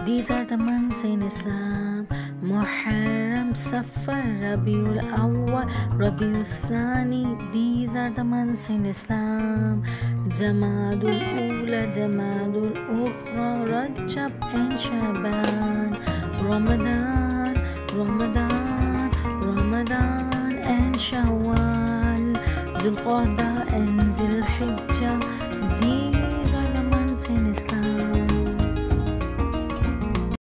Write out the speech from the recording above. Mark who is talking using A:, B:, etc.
A: These are the months in Islam: Muharram, Safar, Rabiul Awwal, Rabiul Thani. These are the months in Islam: Jamadul Ula, Jamadul Ukhra, Rajab and Shaban, Ramadan, Ramadan, Ramadan and Shawwal, Zulqa'dah and Zulhijjah,